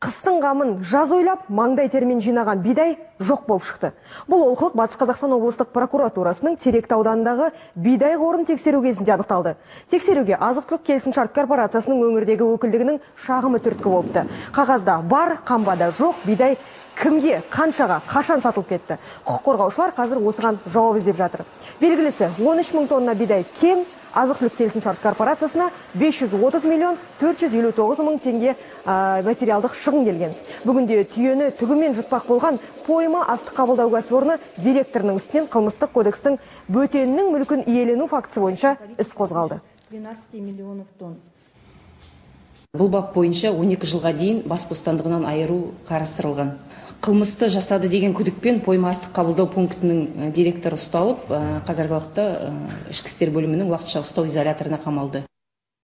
Қыстың қамын жаз ойлап, маңдай термен жинаған бидай жоқ болып шықты. Бұл олқылық Батыс Қазақстан облыстық прокуратурасының Теректі ауданындағы бидай қорын тексеру кезінде анықталды. Тексеруге азық-түлік келісімшарт корпорациясының өңірдегі өкілдігінің шағымы түрткі болыпты. Қағазда бар, қамбада жоқ бидай кімге, қаншаға, қашан сатылып кетті? Құқық қорғаушылар қазір осыған жауап іздеп жатыр. Белгілісі 13 мың тонна бидай кем, азық-түлік келісімшарт корпорациясына 530 миллион 459 мың теңге материалдық шығын келген. Бүгінде түйені түгімен жұтпақ болған пойма астық қабылдау кәсіпорны директорының үстінен қылмыстық кодекстің бөтеннің мүлкін иелену фактісі бойынша іс қозғалды. 12 миллионов тонн. Бұл бап бойынша 12 жылға дейін бас бостандығынан айыру қарастырылған. Қылмысты жасады деген күдікпен пойма астық қабылдау пунктінің директоры ұсталып, қазіргі уақытта ішкі істер бөлімінің уақытша ұстау изоляторына қамалды.